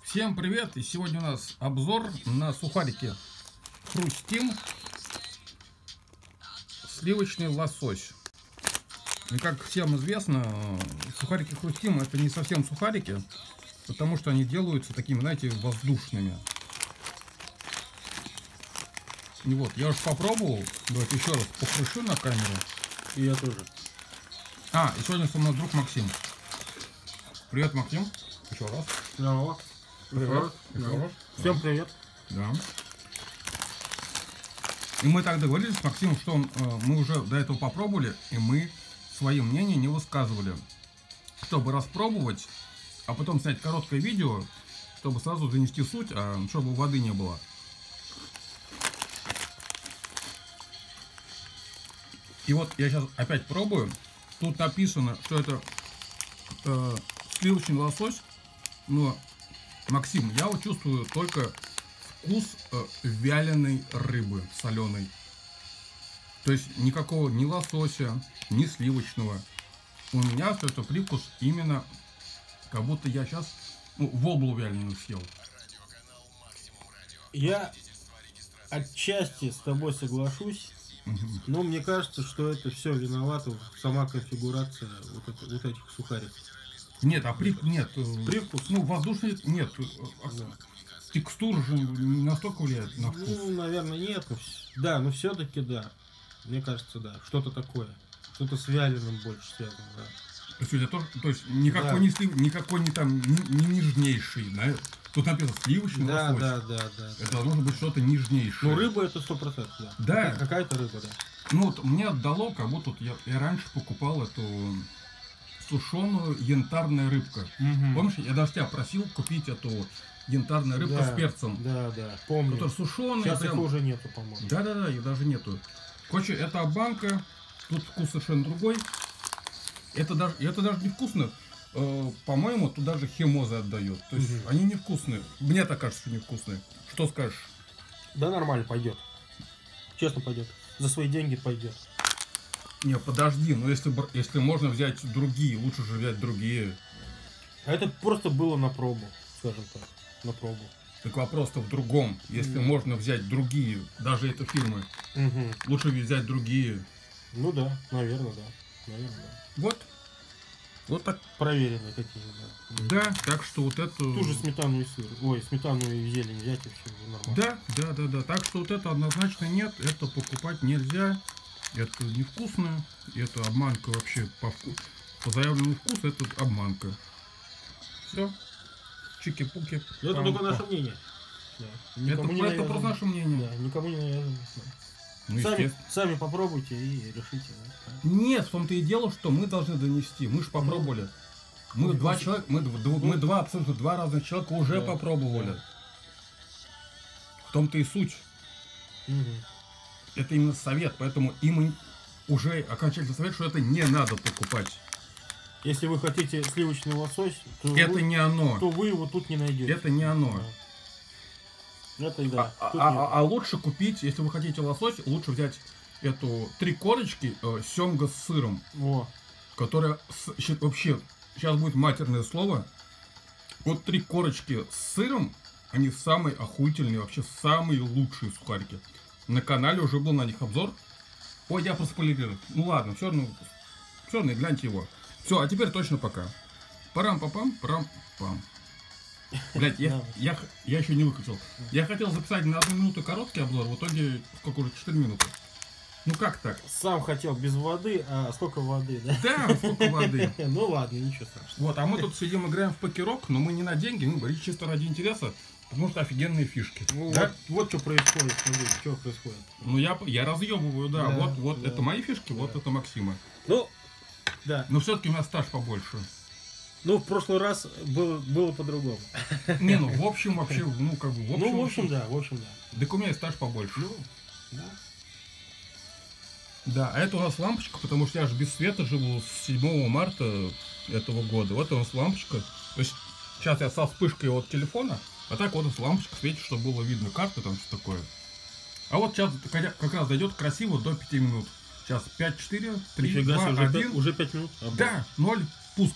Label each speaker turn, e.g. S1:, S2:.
S1: Всем привет! И сегодня у нас обзор на сухарики Хрустим сливочный лосось. И как всем известно, сухарики Хрустим это не совсем сухарики, потому что они делаются такими, знаете, воздушными. И вот, я уже попробовал. Давайте еще раз покручу на камеру.
S2: И я тоже.
S1: И сегодня со мной друг Максим. Привет, Максим. Еще раз.
S2: Здорово.
S1: Привет.
S2: Всем привет.
S1: Да. И мы так договорились с Максимом, что мы уже до этого попробовали, и мы свое мнение не высказывали. Чтобы распробовать, а потом снять короткое видео, чтобы сразу занести суть, чтобы воды не было. И вот я сейчас опять пробую. Тут написано, что это сливочный лосось, но, Максим, я вот чувствую только вкус вяленой рыбы, соленой. То есть никакого ни лосося, ни сливочного. У меня все это привкус именно, как будто я сейчас воблу вяленую съел.
S2: Я отчасти с тобой соглашусь, но мне кажется, что это все виновата сама конфигурация вот этих сухариков.
S1: Нет, нет.
S2: Привкус?
S1: Ну, воздушный нет. Текстура же не настолько влияет на вкус.
S2: Ну, наверное, нет. Да, но все-таки да. Мне кажется, да. Что-то такое. Что-то с вяленым больше связано, да.
S1: То есть никакой, да. Никакой не там не нежнейший, да? Тут написано сливочный лосось.
S2: Да.
S1: Это должно быть что-то нежнейшее.
S2: Ну, рыба это 100%, да.
S1: Да.
S2: Какая-то рыба, да.
S1: Ну, вот мне отдало, как будто я раньше покупал эту сушеную янтарная рыбка. Помнишь, я даже тебя просил купить эту янтарную рыбку с перцем.
S2: Да, помню.
S1: Которая сушеная.
S2: Сейчас их уже нету, по-моему.
S1: Да, их даже нету. Короче, это банка, тут вкус совершенно другой. Это даже не вкусно. По-моему, тут даже химозы отдает. То есть они невкусные. Мне так кажется, что невкусные. Что скажешь?
S2: Да нормально, пойдет. Честно пойдет. За свои деньги пойдет.
S1: Не, подожди, но если можно взять другие, лучше же взять другие.
S2: А это просто было на пробу, скажем так. На пробу.
S1: Так вопрос-то в другом. Если можно взять другие, даже это фирмы, лучше взять другие.
S2: Ну да, наверное, да.
S1: Вот так.
S2: Проверенные какие, да.
S1: Да, так что вот это...
S2: Ту же сметану и сыр. Ой, сметану и зелень взять и все нормально.
S1: Да. Так что вот это однозначно нет. Это покупать нельзя. Это невкусно. Это обманка вообще по заявленному вкусу. Это обманка. Все. Чики-пуки.
S2: Это только наше мнение. Да.
S1: Это просто наше мнение.
S2: Да, никому не навязано.
S1: Ну,
S2: сами попробуйте и решите. Да?
S1: Нет, в том-то и дело, что мы должны донести. Мы же попробовали. Мы абсолютно два разных человека уже попробовали.
S2: Да.
S1: В том-то и суть. Это именно совет, поэтому им уже окончательный совет, что это не надо покупать.
S2: Если вы хотите сливочный лосось, то
S1: это не оно.
S2: То вы его тут не найдете.
S1: Это не оно.
S2: Да. Это да.
S1: А лучше купить, если вы хотите лосось, лучше взять эту 3 корочки семга с сыром.
S2: О.
S1: Которая вообще, сейчас будет матерное слово. Вот 3 корочки с сыром, они самые охуительные, вообще самые лучшие сухарики. На канале уже был на них обзор. Ой, я проспойлерил. Ну ладно, все равно гляньте его. Все, а теперь точно пока. Парам-папам. Блять, я еще не выключил. Я хотел записать на 1 минуту короткий обзор, в итоге сколько уже, 4 минуты. Ну как так?
S2: Сам хотел без воды, а сколько воды, да?
S1: Да, сколько воды.
S2: Ну ладно, ничего страшного.
S1: Вот, а мы тут сидим, играем в покерок, но мы не на деньги, мы чисто ради интереса, потому что офигенные фишки.
S2: Ну,
S1: да?
S2: вот что происходит, смотри, что происходит.
S1: Ну я разъебываю, да. Вот это мои фишки, вот это Максима.
S2: Ну, да.
S1: Но все-таки у меня стаж побольше.
S2: Ну, в прошлый раз было по-другому.
S1: Не, ну в общем, вообще,
S2: в общем, да.
S1: Так у меня стаж побольше.
S2: Ну, да.
S1: Да, а это у нас лампочка, потому что я же без света живу с 7 марта этого года. Вот у нас лампочка. То есть сейчас я со вспышкой от телефона, а так вот у нас лампочка светит, чтобы было видно карты, там что такое. А вот сейчас как раз дойдет красиво до 5 минут. Сейчас 5, 4, 3, 2, 1.
S2: Уже 5 минут?
S1: Да, 0.